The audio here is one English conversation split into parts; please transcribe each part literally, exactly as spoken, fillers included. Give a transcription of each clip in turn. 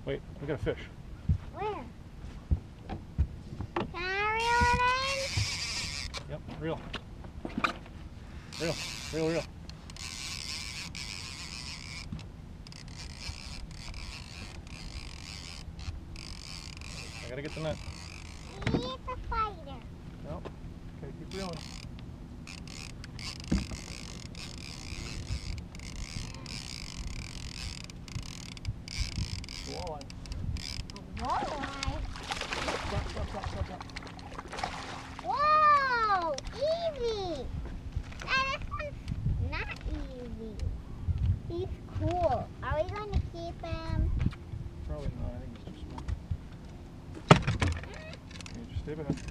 Wait, we got a fish. Where? Can I reel it in? Yep, reel. Reel, reel, reel. I gotta get the net. He's a fighter. Nope. Okay, keep reeling. It's a walleye. A walleye? Stop, stop, stop, stop, stop. Whoa! Easy! Now this one's not easy. He's cool. Are we going to keep him? Probably not. I think he's too small. Okay, just stay back.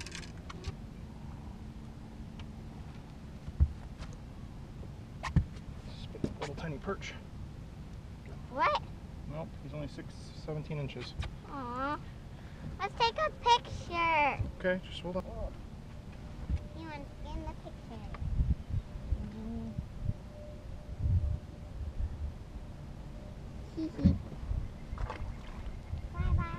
Spit that little tiny perch. What? Nope, he's only six, seventeen inches. Aw. Let's take a picture. Okay, just hold on. You want to scan the picture? Hee hee. Bye bye.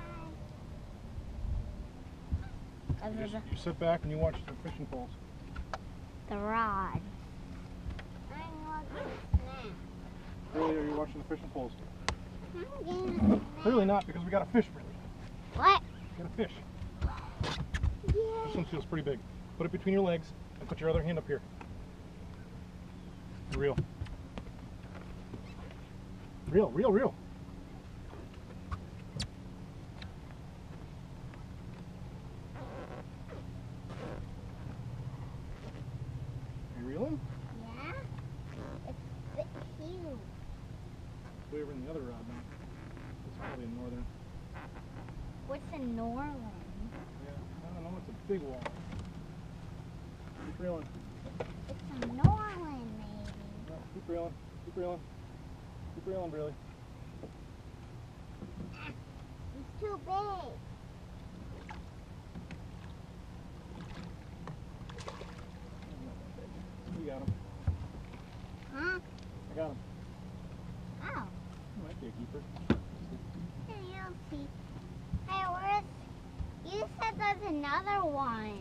You, just, you sit back and you watch the fishing poles. The rod. I'm looking at snap. Really, are you watching the fishing poles? I'm getting a snap. Clearly not, because we got a fish, really. What? We got a fish. Yay. This one feels pretty big. Put it between your legs and put your other hand up here. Reel. Reel, reel, reel. Are you reeling? Yeah? It's a bit huge. Way over in the other rod now. It's probably a northern. What's a Norland? Yeah, I don't know. It's a big wall. Keep reeling. It's a Norland, maybe. No, keep reeling. Keep reeling. Keep reeling, really. It's too big. You got him. Huh? I got him. Oh. He might be a keeper. Hey, you'll see. Hey, where's... You said there's another one.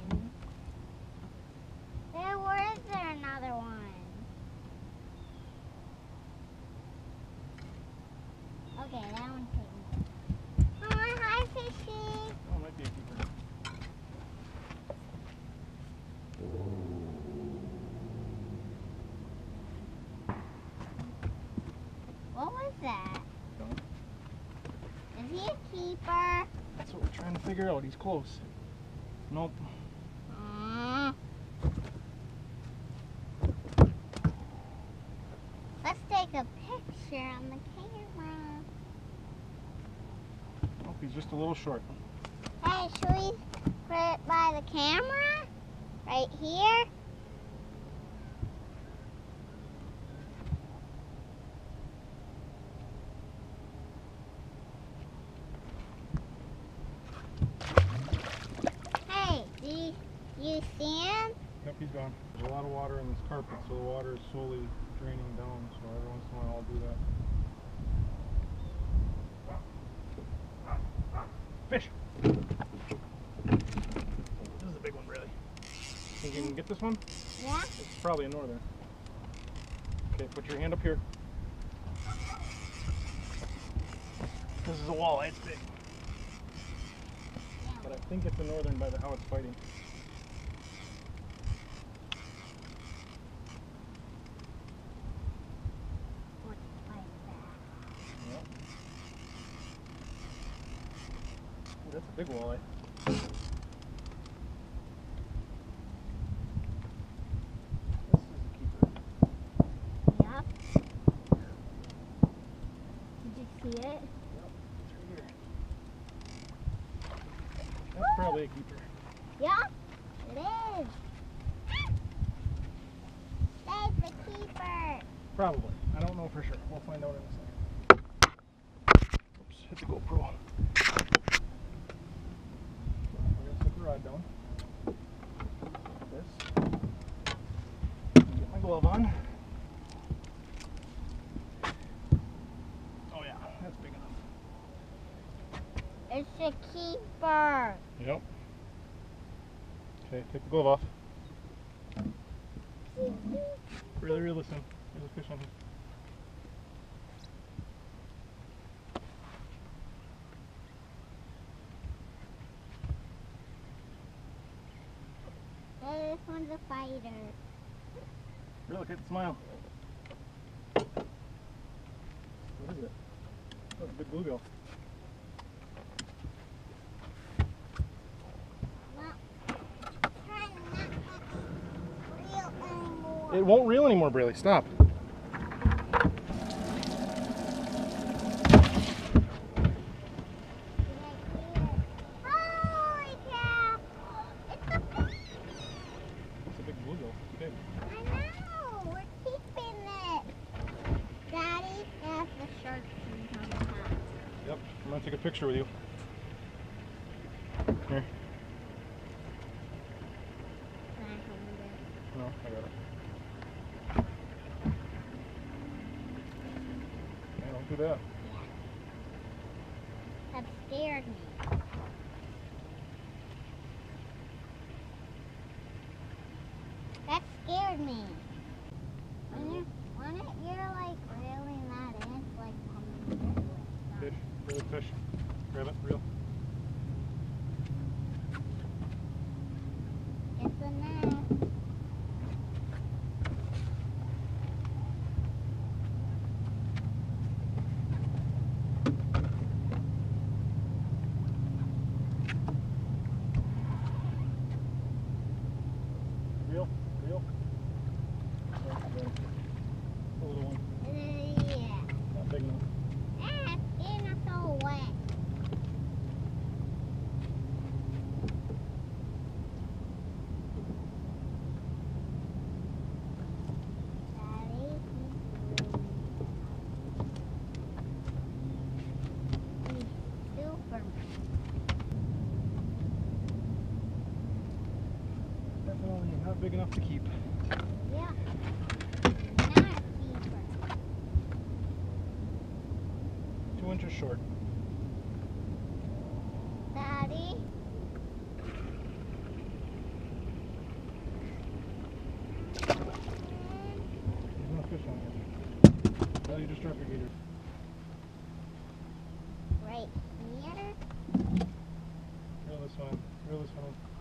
There, where is there another one? Okay, that one's taken. Oh, hi, fishy. Oh, it might be a keeper. What was that? Don't. Is he a keeper? That's what we're trying to figure out. He's close. Nope. Aww. Let's take a picture on the camera. Nope, he's just a little short. Hey, should we put it by the camera? Right here? Hey, do you, you see him? Yep, he's gone. There's a lot of water in this carpet, so the water is slowly draining down, so every once in a while I'll do that. Fish! This is a big one, really. Think you can get this one? Yeah? It's probably a northern. Okay, put your hand up here. This is a walleye, it's big. Yeah. But I think it's a northern by the, how it's fighting. What's like that? Yep. Ooh, that's a big walleye. This is a keeper. Yep. Did you see it? Yep, it's right here. That's probably a keeper. Yeah, it is. That's the keeper. Probably. I don't know for sure. We'll find out in a second. Oops, hit the GoPro. We're going to set the rod down. This. Get my glove on. Oh yeah, that's big enough. a keeper. Yep. Okay, take the glove off. Really, really listen. There's a fish on here. Hey, this one's a fighter. Really, look at the smile. What is it? Oh, it's a big bluegill. It won't reel anymore, Braley. Stop. Holy cow! It's a big. It's a big bluegill. It's big. I know. We're keeping it. Daddy, that's the shark fin on the top. Yep. I'm gonna take a picture with you. Here. No, I got it. Yeah, don't do that. That scared me. That scared me. When you're, when it, you're like reeling that in, it's like coming this way. Fish. Reel the fish. Grab it. Reel. It's a net. Reel. Reel. A little one. Uh, yeah. Not big enough. Ah, it's getting us all wet. Daddy, he's super. Definitely not big enough to keep. Yeah. Not a keeper. Two inches short. Daddy. There's no fish on here. Oh, you just dropped your gator. Right here. Reel this one. Reel this one.